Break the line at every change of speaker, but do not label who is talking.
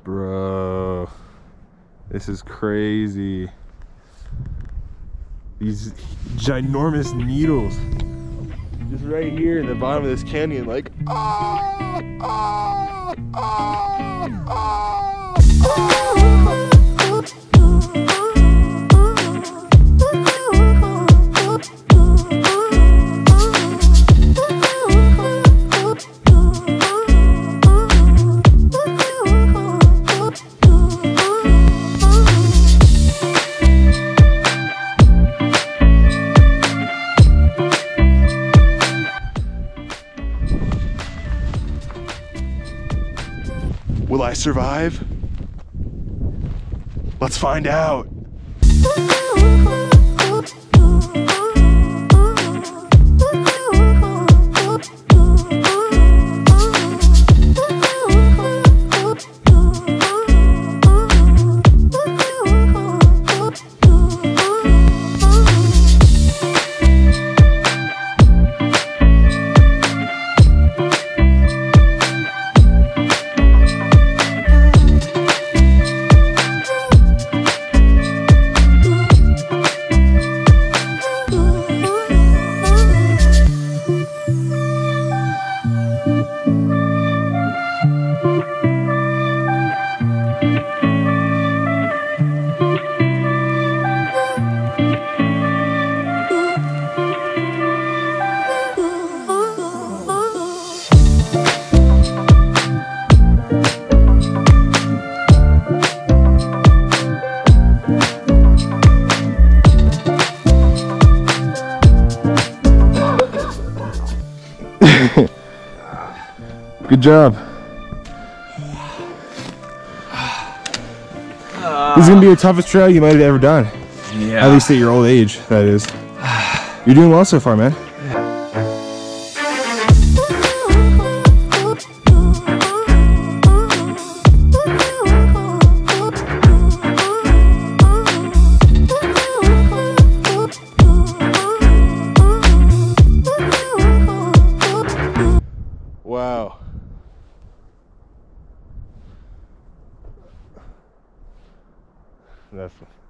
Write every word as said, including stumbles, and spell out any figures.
Bro, this is crazy. These ginormous needles just right here in the bottom of this canyon, like ah, ah, ah, ah, ah. Will I survive? Let's find out. Good job. This is gonna be the toughest trail you might have ever done.
Yeah.
At least at your old age, that is. You're doing well so far, man. Wow. That's